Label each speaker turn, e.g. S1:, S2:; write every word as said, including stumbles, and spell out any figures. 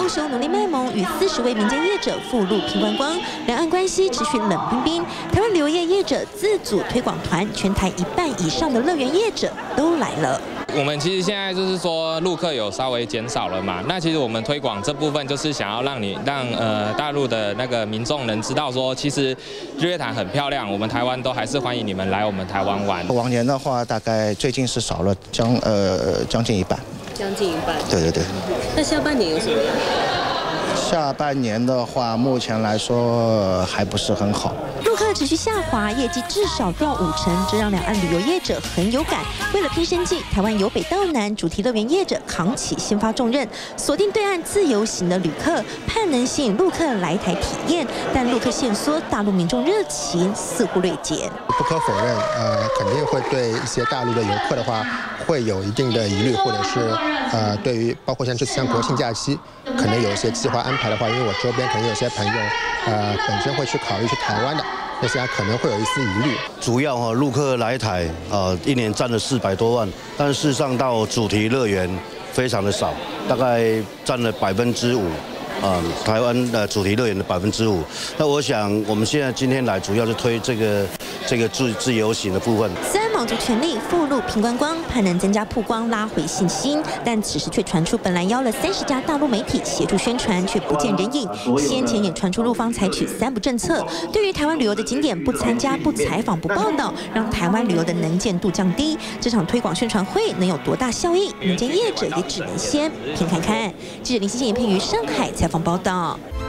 S1: 雄努力卖萌，与四十位民间业者赴陆拼观光，两岸关系持续冷冰冰。台湾旅游业业者自组推广团，全台一半以上的乐园业者都来了。
S2: 我们其实现在就是说陆客有稍微减少了嘛，那其实我们推广这部分就是想要让你让呃大陆的那个民众能知道说，其实日月潭很漂亮，我们台湾都还是欢迎你们来我们台湾玩。
S3: 往年的话，大概最近是少了将呃将近一半。
S4: 将近一半。
S3: 对对对。
S4: 那下半年有什么？
S3: 下半年的话，目前来说还不是很好。
S1: 陆客持续下滑，业绩至少掉五成，这让两岸旅游业者很有感。为了拼生计，台湾由北到南主题乐园业者扛起先发重任，锁定对岸自由行的旅客，盼能吸引陆客来台体验。但陆客限缩，大陆民众热情似乎锐减。
S5: 不可否认，呃，肯定会对一些大陆的游客的话，会有一定的疑虑，或者是呃，对于包括像这次像国庆假期，可能有一些计划安排的话，因为我周边可能有些朋友，呃，本身会去考虑去台湾的，那些可能会有一丝疑虑。
S6: 主要哈，陆客来台，呃，一年占了四百多万，但事实上到主题乐园非常的少，大概占了百分之五。 啊、嗯，台湾的主题乐园的百分之五。那我想，我们现在今天来，主要是推这个这个自自由行的部分。
S1: 虽然卯足全力赴陆拼观光，盼能增加曝光，拉回信心，但此时却传出本来邀了三十家大陆媒体协助宣传，却不见人影。先前也传出陆方采取三不政策，对于台湾旅游的景点不参加、不采访、不报道，让台湾旅游的能见度降低。这场推广宣传会能有多大效益？民间业者也只能先拼看看。记者林希健、严佩瑜上海采访报道。